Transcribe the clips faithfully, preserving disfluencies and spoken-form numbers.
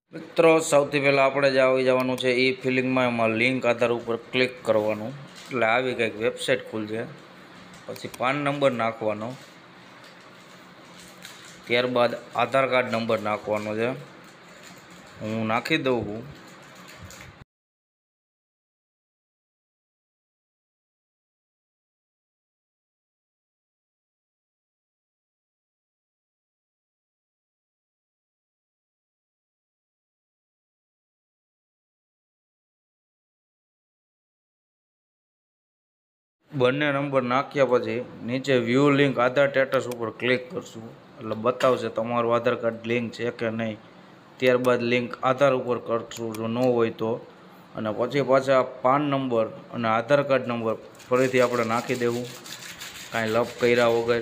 મિત્રો સૌથી પહેલાં આપણે જ આવી જવાનું છે ઈ ફિલિંગમાં, એમાં લિંક આધાર ઉપર ક્લિક કરવાનું એટલે આવી કંઈક વેબસાઇટ ખુલશે. પછી પાન નંબર નાખવાનો, ત્યારબાદ આધાર કાર્ડ નંબર નાખવાનો છે. હું નાખી દઉં છું. બંને નંબર નાખ્યા પછી નીચે વ્યૂ લિંક આધાર સ્ટેટસ ઉપર ક્લિક કરશું એટલે બતાવશે તમારું આધાર કાર્ડ લિંક છે કે નહીં. ત્યારબાદ લિંક આધાર ઉપર કરશું જો ન હોય તો, અને પછી પાછા પાન નંબર અને આધાર કાર્ડ નંબર ફરીથી આપણે નાખી દેવું કાંઈ લપ કર્યા વગર.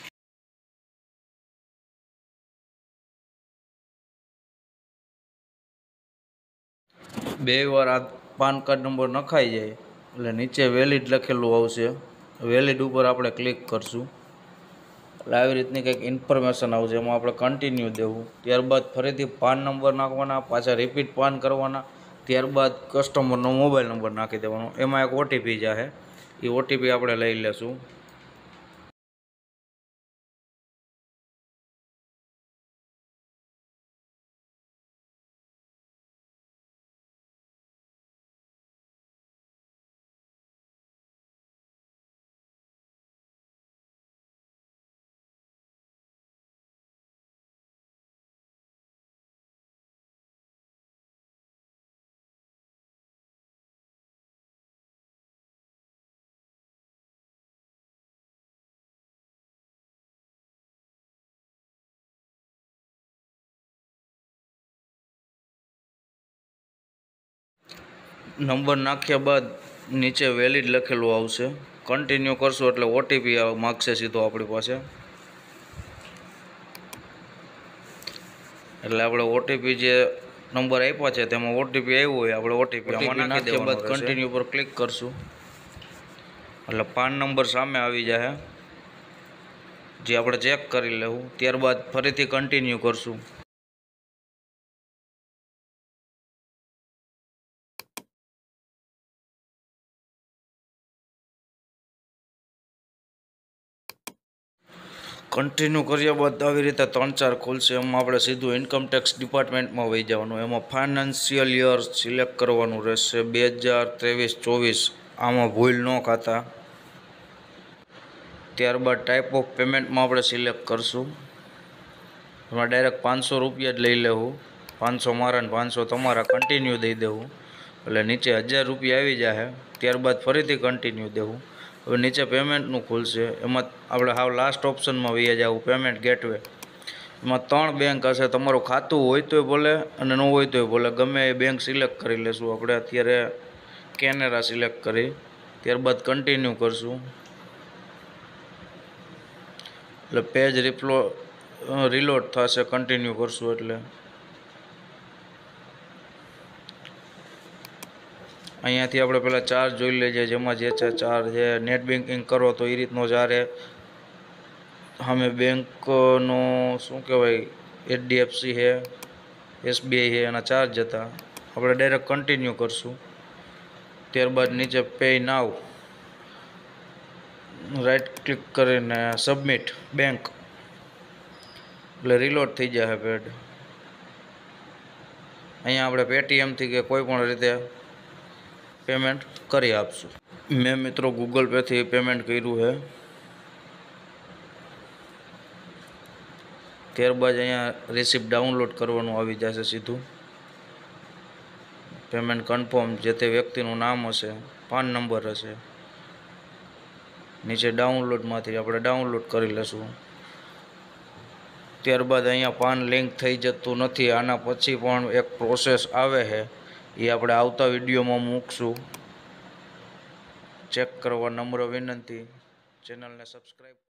બે વાર આ પાન કાર્ડ નંબર નખાઈ જાય એટલે નીચે વેલિડ લખેલું આવશે. વેલિડ ઉપર આપણે ક્લિક કરશું એટલે આવી રીતની કંઈક ઇન્ફોર્મેશન આવશે, એમાં આપણે કન્ટિન્યુ દેવું. ત્યારબાદ ફરીથી પાન નંબર નાખવાના, પાછા રિપીટ પાન કરવાના. ત્યારબાદ કસ્ટમરનો મોબાઈલ નંબર નાખી દેવાનો, એમાં એક ઓટીપી જાહે, એ ઓટીપી આપણે લઈ લેશું. નંબર નાખ્યા બાદ નીચે વેલિડ લખેલું આવશે. કન્ટિન્યુ કરશું એટલે ઓટીપી માગશે સીધો આપણી પાસે. એટલે આપણે ઓટીપી જે નંબર આપ્યા છે તેમાં ઓટીપી આવ્યો હોય, આપણે ઓટીપી આમાં નાખી દેવાનો. બાદ કન્ટિન્યુ પર ક્લિક કરશું એટલે પાન નંબર સામે આવી જાય, જે આપણે ચેક કરી લેવું. ત્યારબાદ ફરીથી કન્ટિન્યુ કરશું. કન્ટિન્યુ કર્યા બાદ આવી રીતે ત્રણ ચાર ખુલશે, એમાં આપણે સીધું ઇન્કમટેક્સ ડિપાર્ટમેન્ટમાં વહી જવાનું. એમાં ફાઇનાન્શિયલ યર સિલેક્ટ કરવાનું રહેશે, બે હજાર ત્રેવીસ ચોવીસ, આમાં ભૂલ ન ખાતા. ત્યારબાદ ટાઈપ ઓફ પેમેન્ટમાં આપણે સિલેક્ટ કરશું. એમાં ડાયરેક્ટ પાંચસો રૂપિયા જ લઈ લેવું, પાંચસો મારા ને પાંચસો તમારા. કન્ટિન્યુ દઈ દેવું એટલે નીચે હજાર રૂપિયા આવી જાય. ત્યારબાદ ફરીથી કન્ટિન્યુ દેવું. હવે નીચે પેમેન્ટનું ખુલશે, એમાં આપણે હાવ લાસ્ટ ઓપ્શનમાં વહી જવું, પેમેન્ટ ગેટવે. એમાં ત્રણ બેંક હશે, તમારું ખાતું હોય તોય ભલે અને ન હોય તોય ભલે, ગમે એ બેંક સિલેક્ટ કરી લેશું. આપણે અત્યારે કેનેરા સિલેક્ટ કરી, ત્યારબાદ કન્ટિન્યુ કરશું એટલે પેજ રિફ્લો રિલોડ થશે. કન્ટિન્યુ કરશું એટલે અહીંયાથી આપણે પહેલાં ચાર્જ જોઈ લઈએ, જેમાં જે છે ચાર્જ છે. નેટ બેન્કિંગ કરો તો એ રીતનો ચારે સામે બેંકનો શું કહેવાય, એચડીએફસી છે, એસબીઆઈ છે, એના ચાર્જ હતા. આપણે ડાયરેક્ટ કન્ટિન્યુ કરશું. ત્યારબાદ નીચે પે નાવ રાઈટ ક્લિક કરીને સબમિટ બેંક એટલે રિલોડ થઈ જશે પેડ. અહીંયા આપણે પેટીએમથી કે કોઈ પણ રીતે પેમેન્ટ કરી આપશું. મેં મિત્રો ગૂગલ પેથી પેમેન્ટ કર્યું છે. ત્યારબાદ અહીંયા રિસિપ્ટ ડાઉનલોડ કરવાનું આવી જશે સીધું. પેમેન્ટ કન્ફર્મ, જે તે વ્યક્તિનું નામ હશે, પાન નંબર હશે, નીચે ડાઉનલોડમાંથી આપણે ડાઉનલોડ કરી લેશું. ત્યારબાદ અહીંયા પાન લિંક થઈ જતું નથી, આના પછી પણ એક પ્રોસેસ આવે છે, એ આપણે આવતા વિડીયોમાં મૂકશું. ચેક કરવા નમ્ર વિનંતી. ચેનલને સબસ્ક્રાઈબ